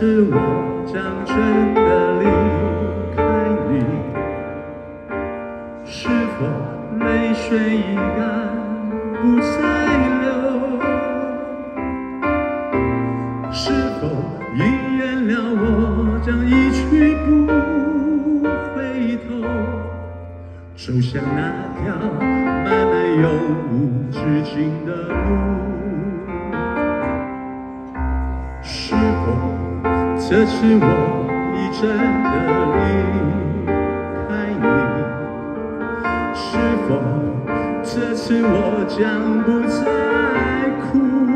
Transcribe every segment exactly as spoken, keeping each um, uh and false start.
次我将真的离开你，是否泪水已干不再流？是否已原谅我将一去不回头，走向那条漫漫永无止境的路？是否这次我已真的离开你？是否这次我将不再哭？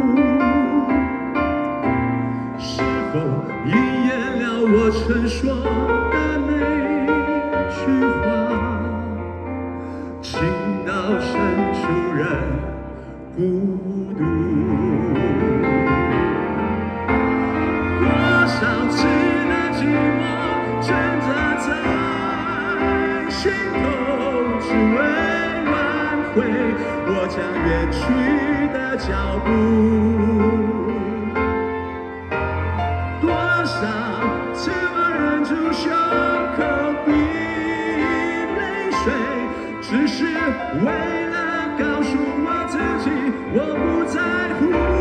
是否已原谅我曾说的每句话？情到深处人孤独。多少次的寂寞挣扎在心头，只为挽回我将远去的脚步。多少次我忍住胸口的泪水，只是为了告诉我自己，我不在乎。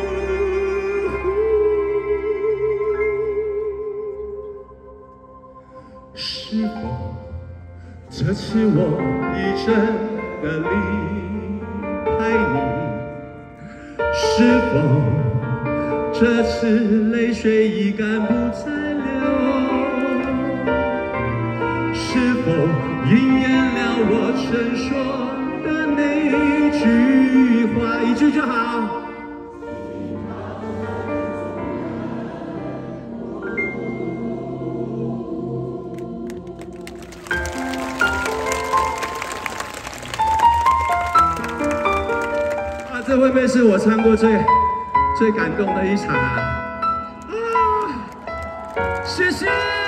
是否这次我已真的离开你？是否这次泪水已干不再流？是否应原谅我曾说的那句话？一句就好。这会不会是我唱过最最感动的一场啊？啊，谢谢。